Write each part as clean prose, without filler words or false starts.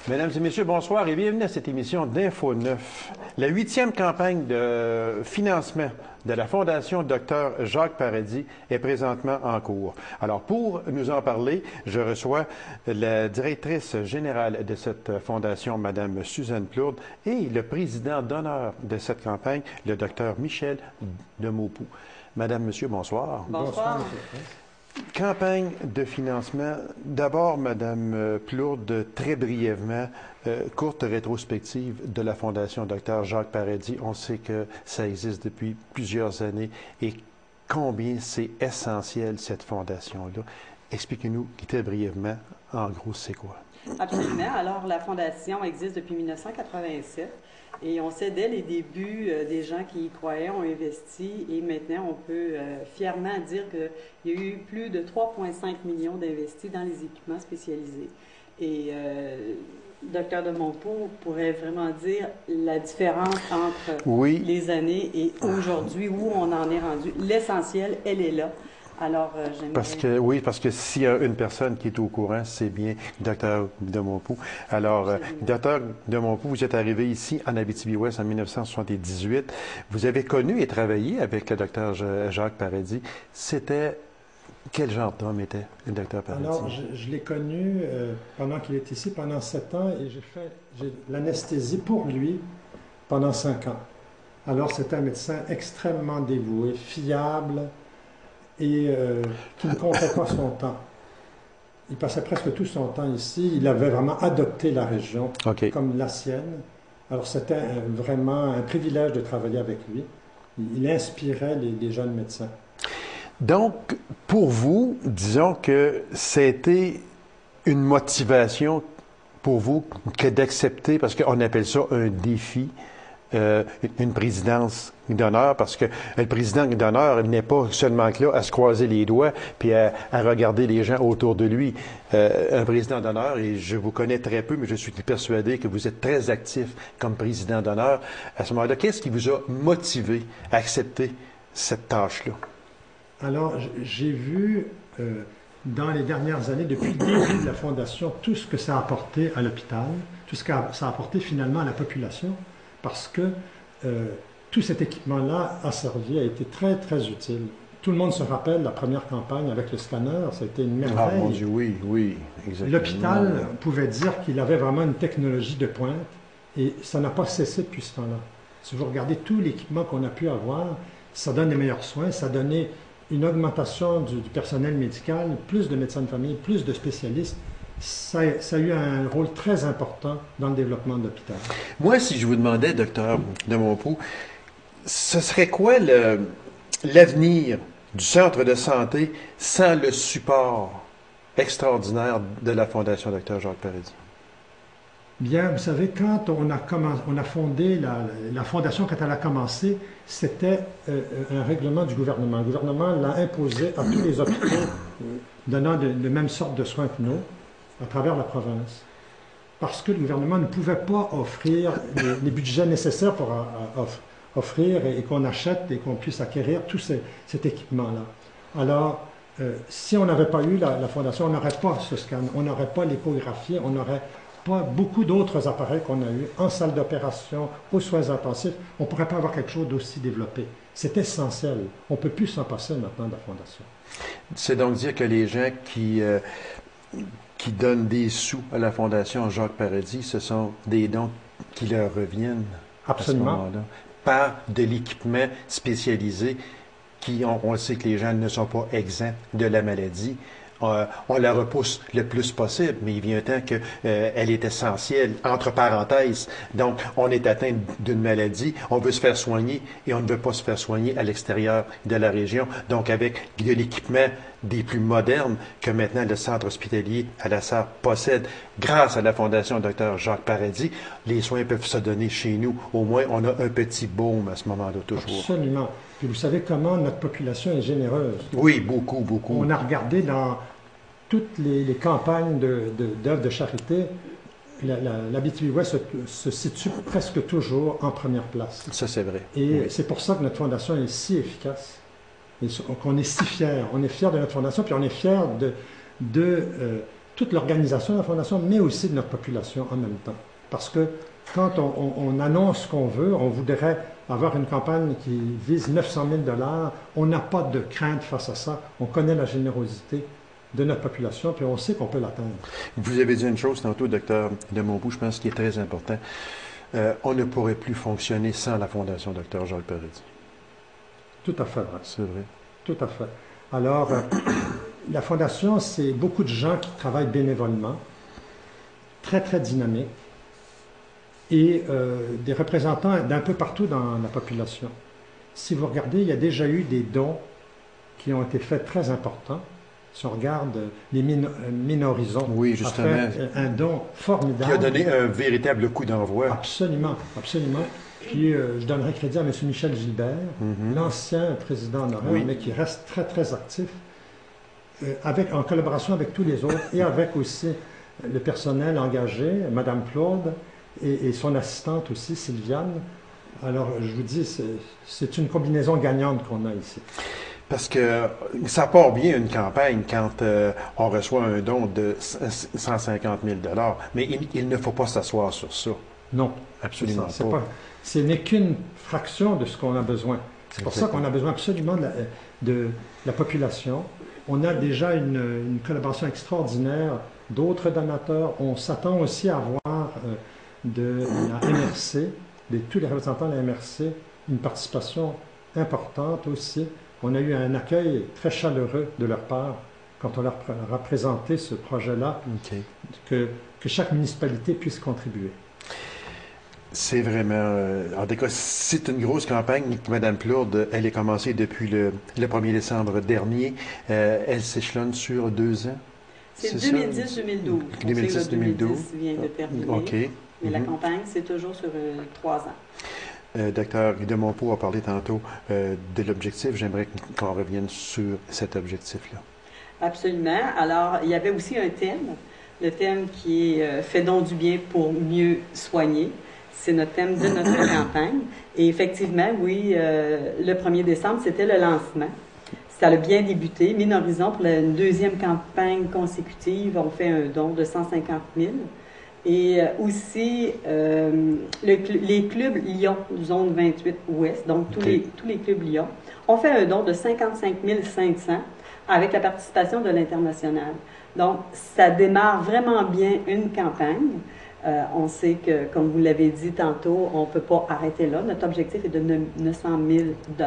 Mesdames et messieurs, bonsoir et bienvenue à cette émission d'Info 9. La 8e campagne de financement de la Fondation Dr Jacques Paradis est présentement en cours. Alors, pour nous en parler, je reçois la directrice générale de cette fondation, Mme Suzanne Plourde, et le président d'honneur de cette campagne, le Dr Michel Demaupoux. Madame, Monsieur, bonsoir. Bonsoir. Campagne de financement. D'abord, Madame Plourde, très brièvement, courte rétrospective de la Fondation Dr Jacques Paradis. On sait que ça existe depuis plusieurs années et combien c'est essentiel, cette fondation-là. Expliquez-nous très brièvement, en gros, c'est quoi? Absolument. Alors, la Fondation existe depuis 1987 et on sait dès les débuts des gens qui y croyaient, ont investi et maintenant on peut fièrement dire qu'il y a eu plus de 3,5 millions d'investis dans les équipements spécialisés. Et Dr Demaupoux pourrait vraiment dire la différence entre les années et aujourd'hui, où on en est rendu. L'essentiel, elle est là. Alors, parce que s'il y a une personne qui est au courant, c'est bien Dr Demaupoux. Alors, Dr Demaupoux, vous êtes arrivé ici en Abitibi-Ouest en 1978. Vous avez connu et travaillé avec le Dr Jacques Paradis. C'était quel genre d'homme était le Dr Paradis? Alors, je l'ai connu pendant qu'il était ici, pendant 7 ans, et j'ai fait l'anesthésie pour lui pendant 5 ans. Alors, c'était un médecin extrêmement dévoué, fiable, et qui ne comptait pas son temps. Il passait presque tout son temps ici. Il avait vraiment adopté la région comme la sienne. Alors c'était vraiment un privilège de travailler avec lui. Il inspirait les jeunes médecins. Donc, pour vous, disons que c'était une motivation pour vous que d'accepter, parce qu'on appelle ça un défi, une présidence d'honneur, parce que le président d'honneur n'est pas seulement là à se croiser les doigts puis à regarder les gens autour de lui. Un président d'honneur, et je vous connais très peu, mais je suis persuadé que vous êtes très actif comme président d'honneur. À ce moment-là, qu'est-ce qui vous a motivé à accepter cette tâche-là? Alors, j'ai vu dans les dernières années, depuis le début de la Fondation, tout ce que ça a apporté à l'hôpital, tout ce que ça a apporté finalement à la population, parce que tout cet équipement-là a servi, a été très, très utile. Tout le monde se rappelle la première campagne avec le scanner, ça a été une merveille. Ah mon Dieu, oui, exactement. L'hôpital pouvait dire qu'il avait vraiment une technologie de pointe et ça n'a pas cessé depuis ce temps-là. Si vous regardez tout l'équipement qu'on a pu avoir, ça donne les meilleurs soins, ça a donné une augmentation du personnel médical, plus de médecins de famille, plus de spécialistes. Ça a eu un rôle très important dans le développement de l'hôpital. Moi, si je vous demandais, docteur Demaupoux, ce serait quoi l'avenir du centre de santé sans le support extraordinaire de la Fondation Dr Jacques Paradis? Bien, vous savez, quand on a fondé la Fondation, quand elle a commencé, c'était un règlement du gouvernement. Le gouvernement l'a imposé à tous les hôpitaux donnant de même sorte de soins que nous, à travers la province. Parce que le gouvernement ne pouvait pas offrir les budgets nécessaires pour offrir et qu'on achète et qu'on puisse acquérir tout cet équipement-là. Alors, si on n'avait pas eu la Fondation, on n'aurait pas ce scan, on n'aurait pas l'échographie, on n'aurait pas beaucoup d'autres appareils qu'on a eu en salle d'opération, aux soins intensifs. On ne pourrait pas avoir quelque chose d'aussi développé. C'est essentiel. On ne peut plus s'en passer maintenant de la Fondation. C'est donc dire que les gens qui donnent des sous à la Fondation Jacques Paradis, ce sont des dons qui leur reviennent. Absolument. À ce moment-là, par de l'équipement spécialisé qui, on sait que les gens ne sont pas exempts de la maladie. On la repousse le plus possible, mais il vient un temps qu'elle est essentielle, entre parenthèses. Donc, on est atteint d'une maladie, on veut se faire soigner et on ne veut pas se faire soigner à l'extérieur de la région. Donc, avec de l'équipement des plus modernes que maintenant le centre hospitalier à la Sarre possède, grâce à la Fondation Dr Jacques Paradis, les soins peuvent se donner chez nous. Au moins, on a un petit baume à ce moment-là, toujours. Absolument. Puis vous savez comment notre population est généreuse. Oui, beaucoup, beaucoup. On a regardé dans toutes les campagnes d'œuvres de charité, l'Abitibi-Ouest se situe presque toujours en première place. Ça, c'est vrai. Et c'est pour ça que notre fondation est si efficace, et qu'on est si fiers. On est fiers de notre fondation, puis on est fiers de toute l'organisation de la Fondation, mais aussi de notre population en même temps. Parce que quand on annonce ce qu'on veut, on voudrait avoir une campagne qui vise 900 000 $, on n'a pas de crainte face à ça. On connaît la générosité de notre population, puis on sait qu'on peut l'atteindre. Vous avez dit une chose tantôt, docteur de Montpeau, je pense, qui est très important. On ne pourrait plus fonctionner sans la Fondation Dr Jacques Paradis. Tout à fait vrai. C'est vrai. Tout à fait. Alors, la Fondation, c'est beaucoup de gens qui travaillent bénévolement, très, très dynamiques, et des représentants d'un peu partout dans la population. Si vous regardez, il y a déjà eu des dons qui ont été faits très importants. Si on regarde les Minorisons, oui, justement, a fait un don formidable. Qui a donné un véritable coup d'envoi. Absolument, absolument. Puis je donnerai crédit à M. Michel Gilbert, l'ancien président honoraire, mais qui reste très, très actif, en collaboration avec tous les autres et avec aussi le personnel engagé, Mme Claude et son assistante aussi, Sylviane. Alors, je vous dis, c'est une combinaison gagnante qu'on a ici. Parce que ça part bien une campagne quand on reçoit un don de 150 000 $, mais il ne faut pas s'asseoir sur ça. Non, absolument pas. Ce n'est qu'une fraction de ce qu'on a besoin. C'est pour ça qu'on a besoin absolument de la population. On a déjà une collaboration extraordinaire d'autres donateurs. On s'attend aussi à avoir de la MRC, de tous les représentants de la MRC, une participation importante aussi. On a eu un accueil très chaleureux de leur part quand on leur a présenté ce projet-là, que chaque municipalité puisse contribuer. C'est vraiment... en tout cas, c'est une grosse campagne. Mme Plourde, elle est commencée depuis le 1er décembre dernier. Elle s'échelonne sur 2 ans. C'est 2010-2012. 2010-2012 vient de terminer. OK. Mais la campagne, c'est toujours sur 3 ans. Docteur de Montpeau a parlé tantôt de l'objectif. J'aimerais qu'on revienne sur cet objectif-là. Absolument. Alors, il y avait aussi un thème. Le thème qui est « Fais donc du bien pour mieux soigner ». C'est notre thème de notre campagne. Et effectivement, oui, le 1er décembre, c'était le lancement. Ça a bien débuté. Minorisons, pour une deuxième campagne consécutive, on fait un don de 150 000. Et aussi, les clubs Lyon, zone 28 Ouest, donc tous les clubs Lyon, ont fait un don de 55 500 avec la participation de l'International. Donc, ça démarre vraiment bien une campagne. On sait que, comme vous l'avez dit tantôt, on ne peut pas arrêter là. Notre objectif est de 900 000 $.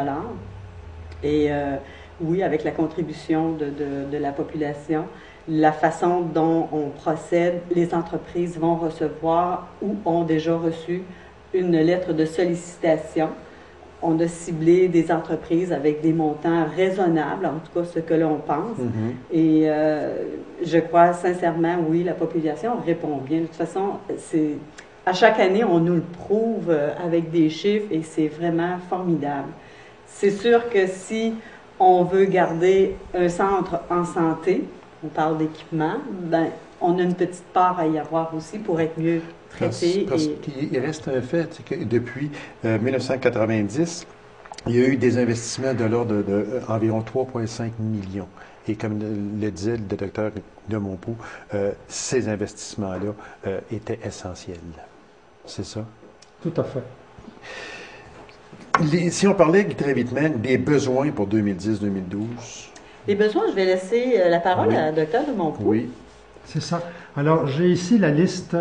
Et oui, avec la contribution de la population, la façon dont on procède, les entreprises vont recevoir ou ont déjà reçu une lettre de sollicitation. On a ciblé des entreprises avec des montants raisonnables, en tout cas ce que l'on pense. Et je crois sincèrement, oui, la population répond bien. De toute façon, à chaque année, on nous le prouve avec des chiffres et c'est vraiment formidable. C'est sûr que si on veut garder un centre en santé, on parle d'équipement, ben, on a une petite part à y avoir aussi pour être mieux traité. Parce qu'il reste un fait, c'est que depuis 1990, il y a eu des investissements de l'ordre d'environ 3,5 millions. Et comme le disait le docteur de Montpeau, ces investissements-là étaient essentiels. C'est ça? Tout à fait. Si on parlait très vite des besoins pour 2010-2012... Les besoins, je vais laisser la parole à docteur de Montpeau. Oui. C'est ça. Alors, j'ai ici la liste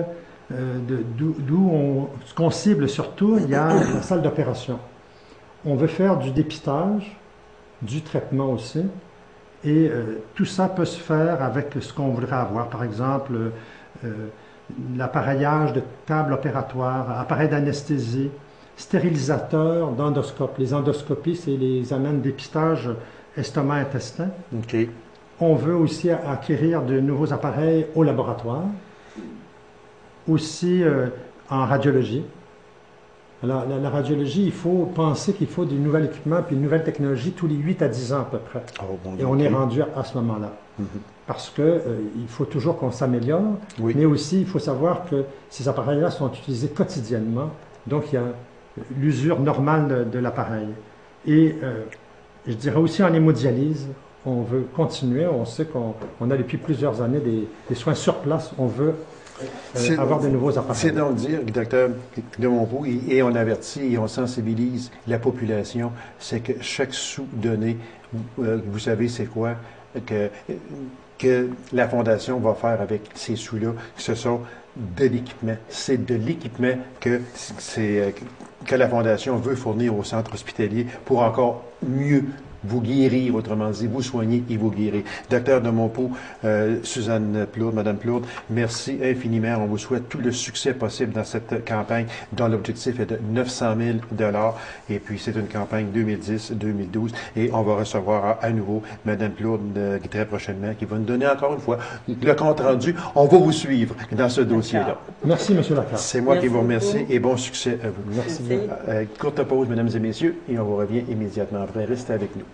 ce qu'on cible surtout. Il y a la salle d'opération. On veut faire du dépistage, du traitement aussi, et tout ça peut se faire avec ce qu'on voudrait avoir. Par exemple, l'appareillage de table opératoire, appareil d'anesthésie, stérilisateur d'endoscope. Les endoscopies, c'est les examens de dépistage estomac-intestin. OK. On veut aussi acquérir de nouveaux appareils au laboratoire, aussi en radiologie. Alors, la radiologie, il faut penser qu'il faut des nouveaux équipements puis une nouvelle technologie tous les 8 à 10 ans à peu près. Oh, bon, et on est rendu à ce moment-là. Parce que il faut toujours qu'on s'améliore, mais aussi il faut savoir que ces appareils-là sont utilisés quotidiennement, donc il y a l'usure normale de l'appareil. Et je dirais aussi en hémodialyse, on veut continuer. On sait qu'on a depuis plusieurs années des soins sur place. On veut avoir de nouveaux appareils. C'est donc dire, docteur de Montpeau, et on avertit et on sensibilise la population, c'est que chaque sou donné, vous savez c'est quoi, que la Fondation va faire avec ces sous-là, ce sont de l'équipement. C'est de l'équipement que la Fondation veut fournir au centre hospitalier pour encore mieux vous guérir, autrement dit, vous soigner et vous guérir. Docteur de Montpeau, Suzanne Plourde, Madame Plourde, merci infiniment. On vous souhaite tout le succès possible dans cette campagne dont l'objectif est de 900 000 $. Et puis, c'est une campagne 2010-2012. Et on va recevoir à nouveau Madame Plourde très prochainement qui va nous donner encore une fois le compte rendu. On va vous suivre dans ce dossier-là. Merci, M. Lacarte. C'est moi qui vous remercie et bon succès à vous. Merci. Courte pause, mesdames et messieurs, et on vous revient immédiatement après. Restez avec nous.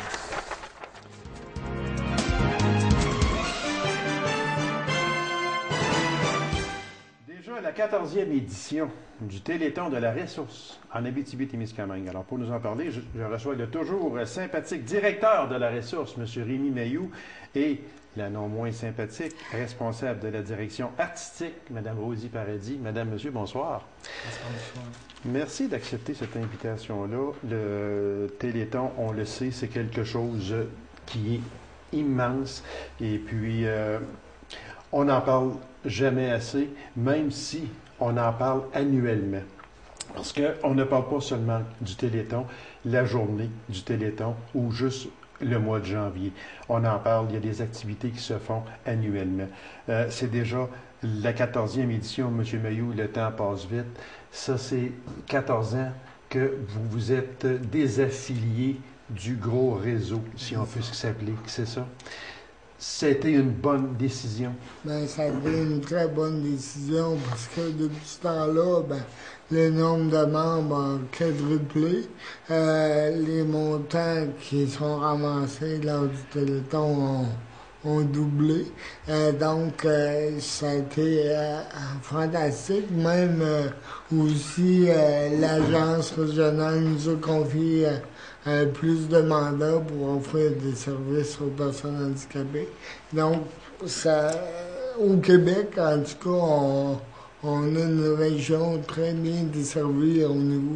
Déjà la 14e édition du Téléthon de la ressource en Abitibi-Témiscamingue. Alors, pour nous en parler, je reçois le toujours sympathique directeur de la ressource, M. Rémi Mayou, et la non moins sympathique responsable de la direction artistique, Mme Rosie Paradis. Madame, Monsieur, bonsoir. Bonsoir. Merci d'accepter cette invitation-là. Le Téléthon, on le sait, c'est quelque chose qui est immense. Et puis, on n'en parle jamais assez, même si on en parle annuellement. Parce qu'on ne parle pas seulement du Téléthon, la journée du Téléthon ou juste le mois de janvier. On en parle, il y a des activités qui se font annuellement. C'est déjà la 14e édition, M. Mayou, le temps passe vite. Ça, c'est 14 ans que vous vous êtes désaffilié du gros réseau, si on peut s'appeler, c'est ça? C'était une bonne décision. Ben, ça a été une très bonne décision parce que depuis ce temps-là, le nombre de membres a quadruplé. Les montants qui sont ramassés lors du Téléthon ont doublé. Donc, ça a été fantastique. Même aussi, l'Agence régionale nous a confié plus de mandats pour offrir des services aux personnes handicapées. Donc, au Québec, en tout cas, on a une région très bien desservie au niveau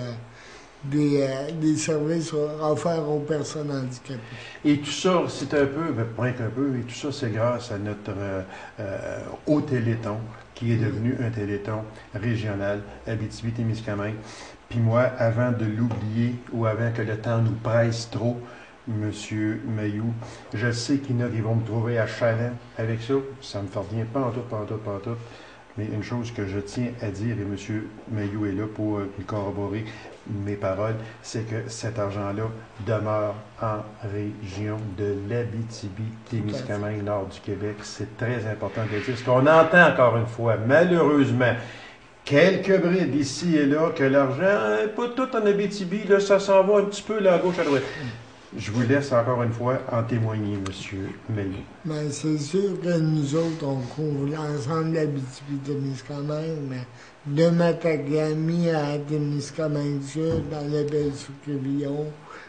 des services offerts aux personnes handicapées. Et tout ça, c'est un peu, point qu'un peu, et tout ça, c'est grâce à notre au Téléthon, qui est devenu un Téléthon régional, Abitibi-Témiscamingue. Puis moi, avant de l'oublier ou avant que le temps nous presse trop, Monsieur Mayou, je sais qu'il y en a qui vont me trouver à chaland avec ça. Ça ne me fait rien, pas en tout. Mais une chose que je tiens à dire, et M. Mayou est là pour corroborer mes paroles, c'est que cet argent-là demeure en région de l'Abitibi-Témiscamingue, nord du Québec. C'est très important de le dire. Ce qu'on entend encore une fois, malheureusement, quelques brides ici et là, que l'argent, pas tout en Abitibi, là, ça s'en va un petit peu là, à gauche, à droite. Je vous laisse encore une fois en témoigner, M. Mayou. Ben, c'est sûr que nous autres, on couvre l'ensemble de l'Abitibi-Témiscamingue, mais de Matagami à Témiscamingue-Sud, dans le Bel-Sous-Quévillon,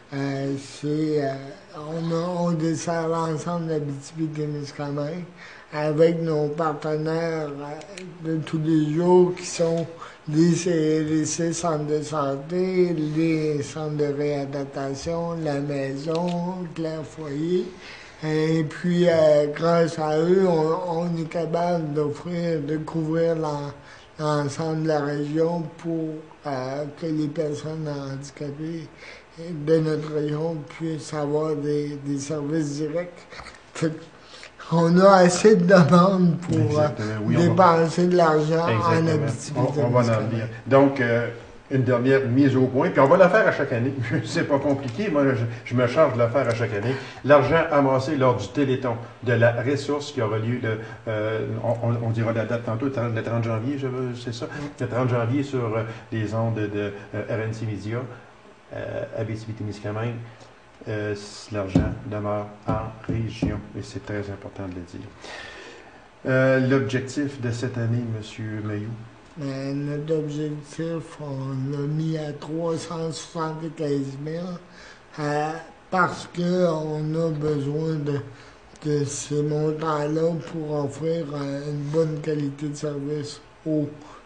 on dessert l'ensemble de l'Abitibi-Témiscamingue avec nos partenaires de tous les jours qui sont les CLSC, centres de santé, les centres de réadaptation, la maison, Claire Foyer. Et puis, grâce à eux, on est capable de couvrir l'ensemble de la région pour que les personnes handicapées de notre région puissent avoir des services directs. On a assez de demandes pour dépenser de l'argent en Abitibi. On va en venir. Donc, une dernière mise au point, puis on va la faire à chaque année. C'est pas compliqué, moi je me charge de la faire à chaque année. L'argent amassé lors du Téléthon de la ressource qui aura lieu, on dira la date tantôt, le 30 janvier, c'est ça? Le 30 janvier sur les ondes de RNC Media, Abitibi-Témiscamingue. L'argent demeure en région, et c'est très important de le dire. L'objectif de cette année, M. Mayou? Notre objectif, on l'a mis à 375 000. parce qu'on a besoin de ces montants-là pour offrir une bonne qualité de service aux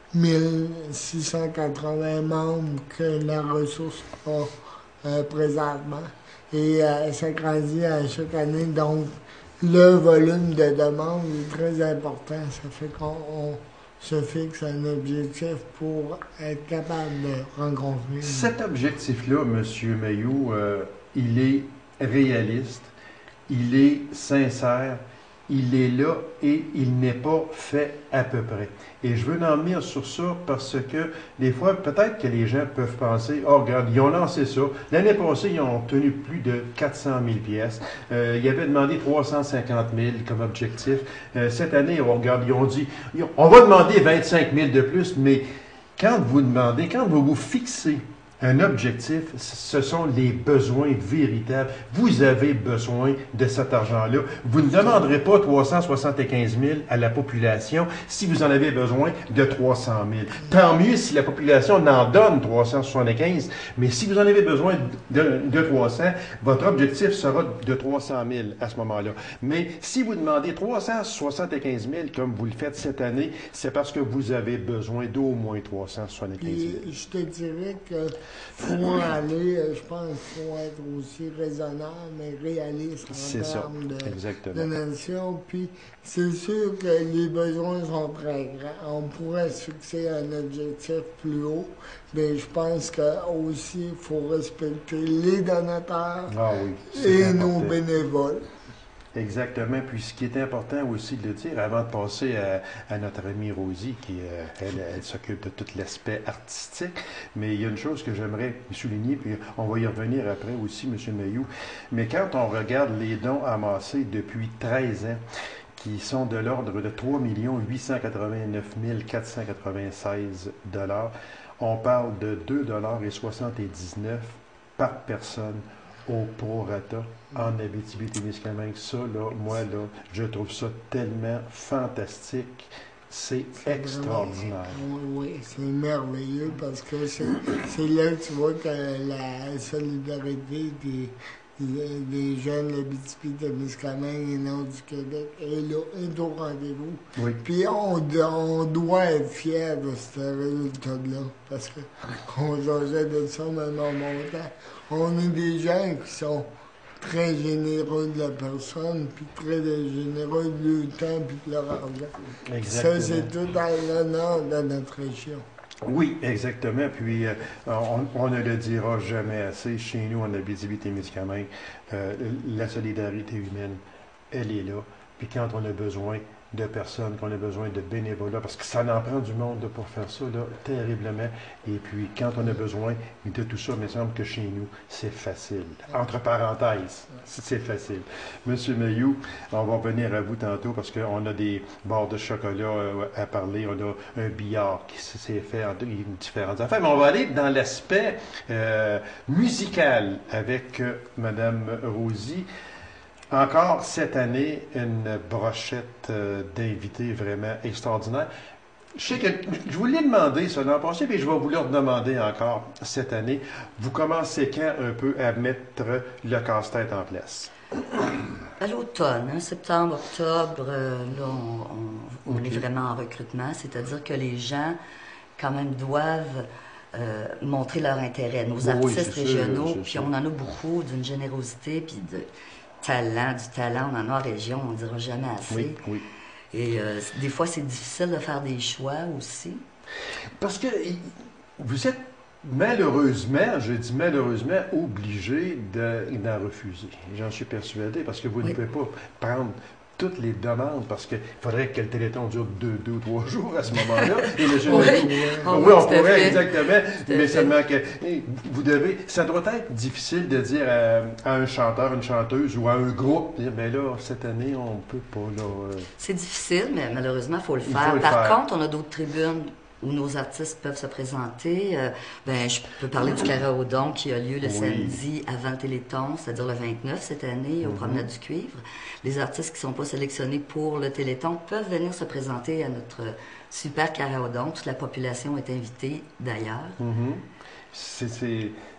1680 membres que la ressource a présentement. Et ça grandit à chaque année, donc le volume de demande est très important. Ça fait qu'on se fixe un objectif pour être capable de rencontrer. Cet objectif-là, M. Mailloux, il est réaliste, il est sincère, il est là et il n'est pas fait à peu près. Et je veux en venir sur ça parce que des fois, peut-être que les gens peuvent penser, oh regarde, ils ont lancé ça. L'année passée, ils ont obtenu plus de 400 000 pièces. Ils avaient demandé 350 000 comme objectif. Cette année, oh, regarde, ils ont dit, on va demander 25 000 de plus, mais quand vous demandez, quand vous vous fixez un objectif, ce sont les besoins véritables. Vous avez besoin de cet argent-là. Vous ne demanderez pas 375 000 à la population si vous en avez besoin de 300 000. Tant mieux si la population n'en donne 375, mais si vous en avez besoin de 300, votre objectif sera de 300 000 à ce moment-là. Mais si vous demandez 375 000 comme vous le faites cette année, c'est parce que vous avez besoin d'au moins 375 000. Et je te dirais que pour aller, je pense qu'il faut être aussi raisonnable, mais réaliste en termes de nation. Puis c'est sûr que les besoins sont très grands. On pourrait se fixer un objectif plus haut, mais je pense qu'aussi il faut respecter les donateurs et nos bénévoles. Exactement. Puis ce qui est important aussi de le dire, avant de passer à notre amie Rosie, qui elle s'occupe de tout l'aspect artistique, mais il y a une chose que j'aimerais souligner, puis on va y revenir après aussi, M. Mailloux, mais quand on regarde les dons amassés depuis 13 ans, qui sont de l'ordre de 3 889 496 $, on parle de 2,79 $ par personne au prorata en Abitibi-Témiscamingue. Ça, là, moi, là, je trouve ça tellement fantastique. C'est extraordinaire. Oui, c'est merveilleux parce que c'est là que tu vois que la solidarité des jeunes d'Abitibi-Témiscamingue et Nord du Québec est au rendez-vous. Oui. Puis on doit être fiers de ce résultat-là parce qu'on jasait de ça même en montant. On est des gens qui sont très généreux de la personne, puis très généreux de leur temps puis de leur argent. Exactement. Ça, c'est tout à l'honneur de notre région. Oui, exactement. Puis, on ne le dira jamais assez. Chez nous, en Abitibi-Témiscamingue, la solidarité humaine, elle est là. Puis quand on a besoin de personnes, qu'on a besoin de bénévolat, parce que ça en prend du monde pour faire ça, là, terriblement. Et puis, quand on a besoin de tout ça, il me semble que chez nous, c'est facile. Entre parenthèses, c'est facile. Monsieur Mailloux, on va revenir à vous tantôt, parce qu'on a des barres de chocolat à parler, on a un billard qui s'est fait en différentes affaires, mais on va aller dans l'aspect musical avec Madame Rosie. Encore cette année, une brochette d'invités vraiment extraordinaire. Je sais que je vous l'ai demandé ça l'an passé, mais je vais vous le redemander encore cette année. Vous commencez quand un peu à mettre le casse-tête en place? À l'automne, hein, septembre, octobre, là, on est vraiment en recrutement, c'est-à-dire que les gens, quand même, doivent montrer leur intérêt. Nos artistes régionaux, puis on en a beaucoup, d'une générosité, puis du talent, on en a en région, on ne dira jamais assez. Oui, oui. Et des fois, c'est difficile de faire des choix aussi. Parce que vous êtes malheureusement, je dis malheureusement, obligé d'en refuser. J'en suis persuadé, parce que vous ne pouvez pas prendre toutes les demandes, parce qu'il faudrait que le Téléthon dure 2 ou 3 jours à ce moment-là. Et le jeune oui, on pourrait, exactement. Mais seulement que vous devez... Ça doit être difficile de dire à un chanteur, une chanteuse ou à un groupe, dire, bien là, cette année, on ne peut pas, là... C'est difficile, mais malheureusement, il faut le faire. Par contre, on a d'autres tribunes où nos artistes peuvent se présenter. Je peux parler du Karaodon qui a lieu le samedi avant le Téléthon, c'est-à-dire le 29 cette année, au Promenade du Cuivre. Les artistes qui ne sont pas sélectionnés pour le Téléthon peuvent venir se présenter à notre super Karaodon. Toute la population est invitée d'ailleurs.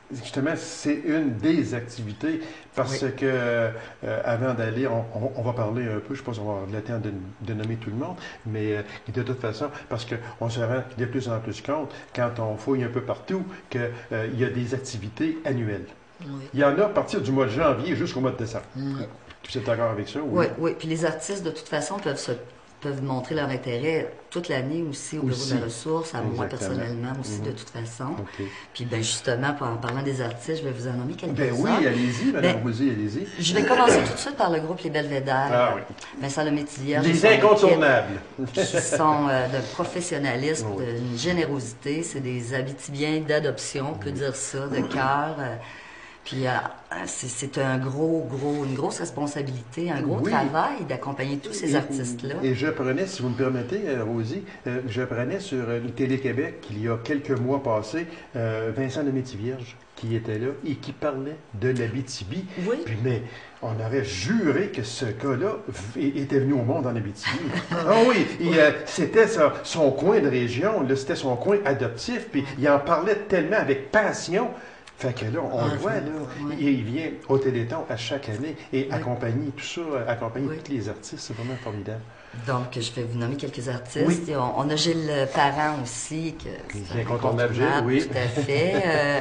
Justement, c'est une des activités parce que, avant d'aller, on va parler un peu, je ne sais pas si on va avoir le temps de nommer tout le monde, mais de toute façon, parce qu'on se rend de plus en plus compte, quand on fouille un peu partout, qu'il y a des activités annuelles. Oui. Il y en a à partir du mois de janvier jusqu'au mois de décembre. Oui. Tu es d'accord avec ça? Oui, oui. Puis les artistes, de toute façon, peuvent montrer leur intérêt toute l'année aussi au Bureau de la ressource, à moi personnellement aussi, de toute façon. Okay. Puis, ben justement, en parlant des artistes, je vais vous en nommer quelques-uns. Ben oui, allez-y, Mme Rosier, allez-y. Je vais commencer tout de suite par le groupe Les Belvédères. Ah oui. Vincent Lemaitre-Vierge. Les incontournables. Qui sont d'un professionnalisme, d'une générosité. C'est des Abitibiens d'adoption, on peut dire ça, de cœur. Puis c'est une grosse responsabilité, un gros travail d'accompagner tous ces artistes-là. Et je prenais, si vous me permettez, Rosie, je prenais sur Télé-Québec, il y a quelques mois passés, Vincent Lemaitre-Vierge qui était là et qui parlait de l'Abitibi. Oui. Puis, mais on aurait juré que ce gars-là était venu au monde en Abitibi. Ah oui, c'était son coin de région, c'était son coin adoptif, puis il en parlait tellement avec passion. Fait que là, on le voit, là, il vient au Téléthon à chaque année et accompagner tout ça, accompagner tous les artistes, c'est vraiment formidable. Donc, je vais vous nommer quelques artistes. Oui. On a Gilles Parent aussi, que c'est incontournable, Gilles, oui. Tout à fait.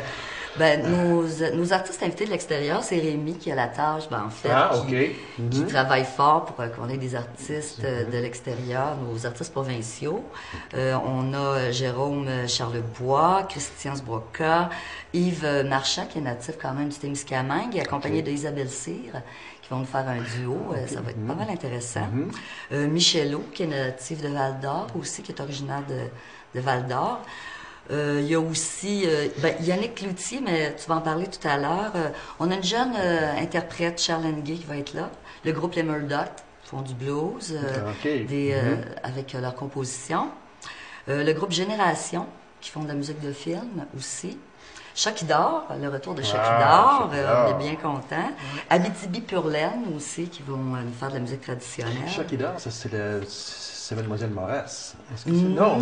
Nos artistes invités de l'extérieur, c'est Rémi qui a la tâche, en fait, qui travaille fort pour qu'on ait des artistes de l'extérieur, nos artistes provinciaux. On a Jérôme Charlebois, Christian Sbroca, Yves Marchand, qui est natif quand même du Témiscamingue, accompagné d'Isabelle Cyr, qui vont nous faire un duo. Ça va être pas mal intéressant. Michelot, qui est natif de Val-d'Or aussi, qui est originaire de Val-d'Or. Il y a aussi Yannick Cloutier, mais tu vas en parler tout à l'heure. On a une jeune interprète, Charlène Gay, qui va être là. Le groupe Les Murdoch font du blues avec leur composition. Le groupe Génération, qui font de la musique de film aussi. Chokidor, le retour de Chokidor, on est bien contents. Abitibi Purlaine aussi, qui vont nous faire de la musique traditionnelle. Chokidor, ça c'est Mademoiselle Moras. Non,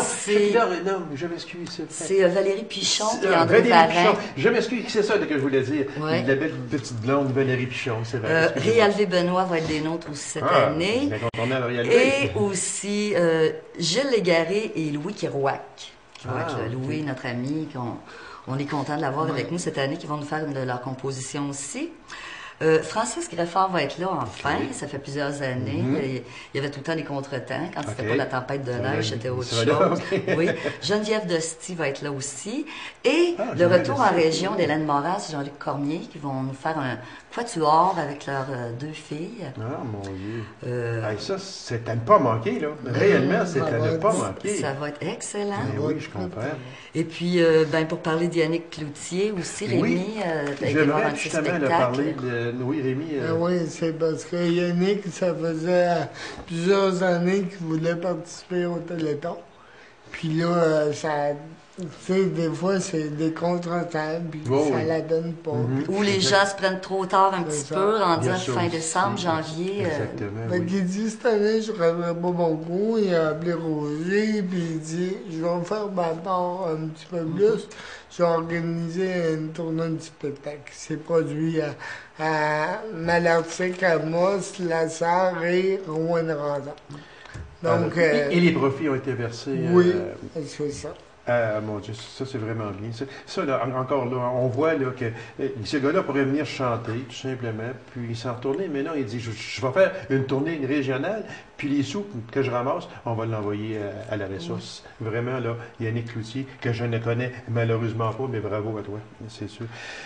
je m'excuse. C'est Valérie Pichon et André Varin. Je m'excuse, c'est ça que je voulais dire. La belle petite blonde Valérie Pichon, c'est vrai. Réalvé Benoît va être des nôtres aussi cette année. Et aussi Gilles Légaré et Louis Kerouac, qui vont être Louis, notre ami, on est content de l'avoir avec nous cette année, qui vont nous faire de leur composition aussi. Francis Greffard va être là enfin, ça fait plusieurs années. Il y avait tout le temps des contretemps. Quand c'était pas la tempête de neige, c'était autre chose. Oui. Geneviève Dosti va être là aussi. Et le retour en région d'Hélène Moras et Jean-Luc Cormier, qui vont nous faire un quatuor avec leurs deux filles. Ah, mon Dieu. Ça, c'est à ne pas manquer, là. Réellement, c'est à ne pas manquer. Ça va être excellent. Oui, je comprends. Et puis, pour parler d'Yannick Cloutier aussi, Rémi, j'aimerais justement parler de... Oui, Rémi. Oui, c'est parce que Yannick, ça faisait plusieurs années qu'il voulait participer au Téléthon. Puis là, tu sais, des fois, c'est des contretemps, puis ça la donne pas. Ou les gens se prennent trop tard un petit peu, rendu à fin décembre, janvier. Exactement. Il dit, cette année, je ne rendrai pas mon coup. Il a appelé Roger, puis il dit, je vais me faire ma part un petit peu plus. Je vais organiser une tournée de spectacle qui s'est produit à Malartic, Amos, La Sarre et Rouen-Noranda. Donc, et les profits ont été versés. Oui, c'est ça. Mon Dieu, ça c'est vraiment bien. Ça là, encore là, on voit là, que ce gars-là pourrait venir chanter, tout simplement, puis s'en retourner. Mais non, il dit, je vais faire une tournée régionale, puis les sous que je ramasse, on va l'envoyer à la ressource. Vraiment, là, Yannick Cloutier, que je ne connais malheureusement pas, mais bravo à toi, c'est sûr.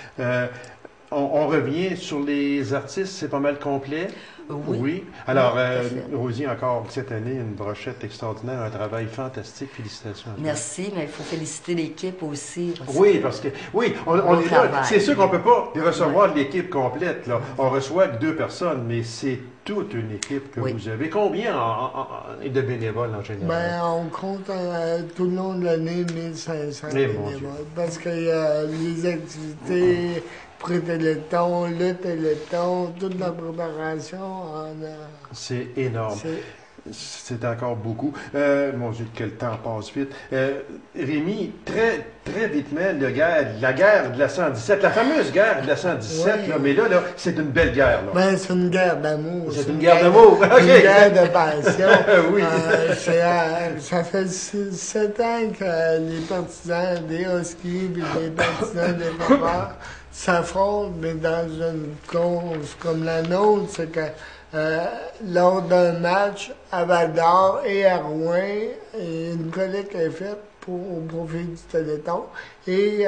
On revient sur les artistes, c'est pas mal complet. Oui. Alors, Rosie, encore cette année, une brochette extraordinaire, un travail fantastique. Félicitations. Merci, mais il faut féliciter l'équipe aussi. Parce que on est là. C'est sûr qu'on ne peut pas recevoir l'équipe complète. Là. On reçoit 2 personnes, mais c'est toute une équipe que vous avez. Combien de bénévoles en général? On compte tout le long de l'année 1500 bénévoles. Parce qu'il y a les activités... pré-téléthon, le téléthon, toute la préparation. C'est énorme. C'est encore beaucoup. Mon Dieu, quel temps passe vite. Rémi, très vitement, la guerre de la 117, la fameuse guerre de la 117, Oui. là, mais là, c'est une belle guerre. Là. Ben, c'est une guerre d'amour. C'est une guerre d'amour. OK. Une guerre de passion. Oui. Ça fait 7 ans que les partisans des Huskies et les partisans des Bombers s'affrontent, mais dans une cause comme la nôtre, c'est que lors d'un match à Val-d'Or et à Rouen, une collecte est faite au profit du Téléthon. Et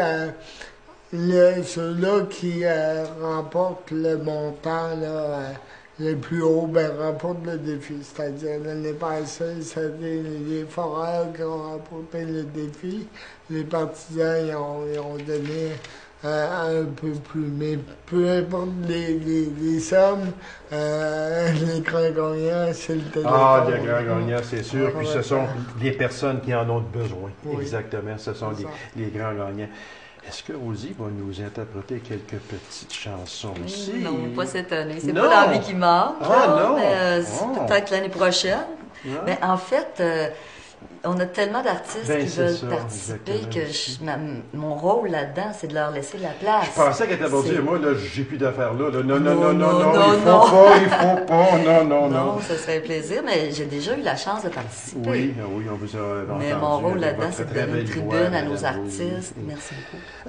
ceux-là qui remportent le montant le plus haut, ben, remportent le défi. C'est-à-dire, l'année passée, c'était les Foreurs qui ont remporté le défi. Les partisans, ils ont donné un peu plus. Mais peu importe les sommes, les grands gagnants, c'est le Téléthon. Ah, les grands gagnants, c'est sûr. Puis ce sont Ouais. des personnes qui en ont besoin. Oui. Exactement, ce sont C'est ça. les grands gagnants. Est-ce que Rosie va nous interpréter quelques petites chansons aussi? Non, pas cette année. C'est Non. pas l'envie qui manque. Ah, là, non. mais, Oh. peut-être l'année prochaine. Ah. Mais en fait, on a tellement d'artistes Ben, qui c'est veulent ça, participer exactement, que aussi. mon rôle là-dedans, c'est de leur laisser la place. Je pensais qu'elle était pour C'est- dire, moi, là, j'ai plus d'affaires là. Non, Non, il faut pas, non. Non, ce serait un plaisir, mais j'ai déjà eu la chance de participer. Oui, on vous a Mais entendu mon rôle avec là-dedans, votre c'est de très donner une belle tribune voix, à nos Madame Rosie. artistes. Merci beaucoup.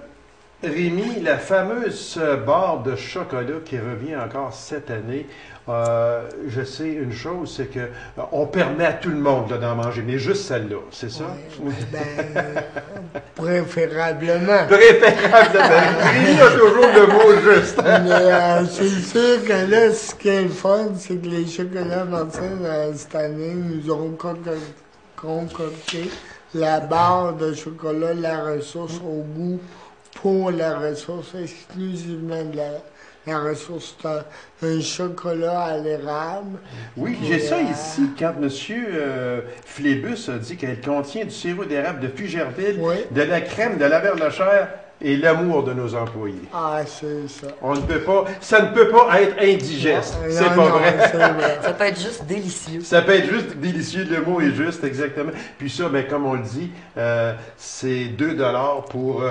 Rémi, la fameuse barre de chocolat qui revient encore cette année, je sais une chose, c'est que on permet à tout le monde là, d'en manger, mais juste celle-là, c'est ça? Oui, ben, préférablement. Préférablement. Rémi a toujours le mot juste. Mais c'est sûr que là, ce qui est le fun, c'est que les chocolats Martine, cette année, nous ont concocté la barre de chocolat, la ressource au goût pour la ressource, exclusivement de la ressource. C'est un chocolat à l'érable. Oui, j'ai ça ici, quand M. Flébus a dit qu'elle contient du sirop d'érable de Fugerville, Oui. de la crème de la berlechère et l'amour de nos employés. Ah, c'est ça. Ça ne peut pas être indigeste, Non, c'est pas non, vrai. c'est vrai. Ça peut être juste délicieux. Ça peut être juste délicieux, le mot est juste, exactement. Puis ça, ben, comme on le dit, c'est 2 $ pour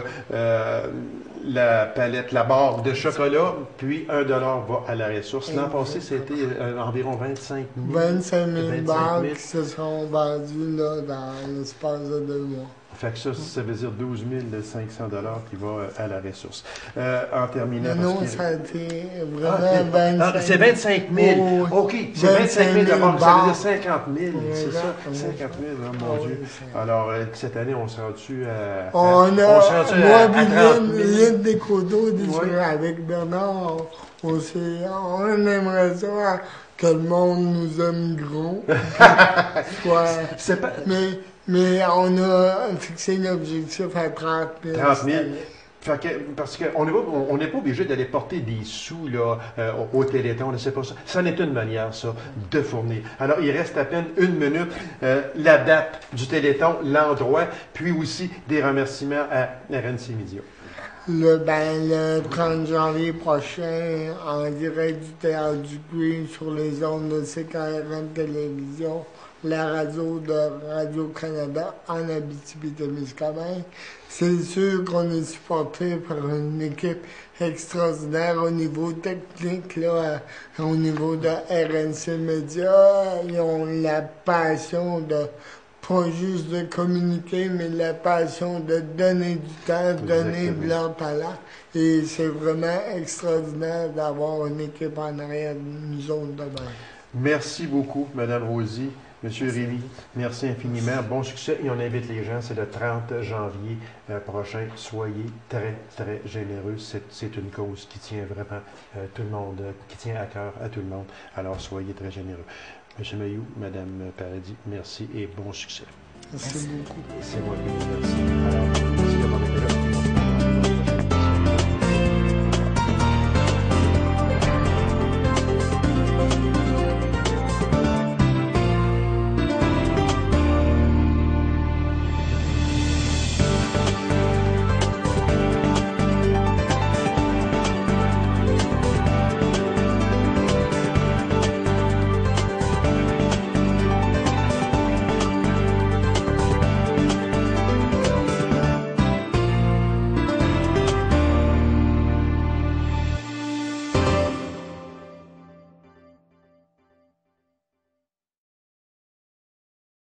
la palette, la barre de chocolat, puis 1 $ va à la ressource. L'an passé, c'était environ 25 000. 25 000 barres 000. qui se sont vendues là, dans l'espace de 2 mois. Fait que ça veut dire 12 500 $ qui va à la ressource. En terminant... Mais non, parce que- ça a été vraiment 25 000. c'est 25 000. Oh, oui. OK, c'est 25 000 d'abord. Ça veut dire 50 000. Oui, C'est ça, exactement. 50 000, hein, mon Ah Dieu. oui, c'est- Alors, cette année, on s'est rendu à... On se a, rendu moi, à 30 000. l'île des coteaux, Oui. avec Bernard, on aimerait ça que le monde nous aime gros. C'est pas... Mais on a fixé l'objectif à 30 000. 30 cette 000. année. Fait que, parce qu'on n'est pas obligé d'aller porter des sous là, au Téléthon, c'est pas ça. Ça n'est une manière, ça, de fournir. Alors, il reste à peine 1 minute. La date du Téléthon, l'endroit, puis aussi des remerciements à RNC Media. Le 30 janvier prochain, en direct du Théâtre du Puy, sur les ondes de CKRM Télévision, la radio de Radio-Canada en Abitibi-Témiscamingue. C'est sûr qu'on est supporté par une équipe extraordinaire au niveau technique, là, au niveau de RNC Media. Ils ont la passion de pas juste de communiquer, mais la passion de donner du temps, donner de leur talent. Et c'est vraiment extraordinaire d'avoir une équipe en arrière de nous autres de même. Merci beaucoup, Madame Rosie. Monsieur Rémy, merci infiniment. Bon succès et on invite les gens. C'est le 30 janvier prochain. Soyez très, très généreux. C'est une cause qui tient vraiment tout le monde, qui tient à cœur à tout le monde. Alors, soyez très généreux. Monsieur Mayou, Madame Paradis, merci et bon succès. Merci beaucoup. C'est moi qui vous remercie. Alors,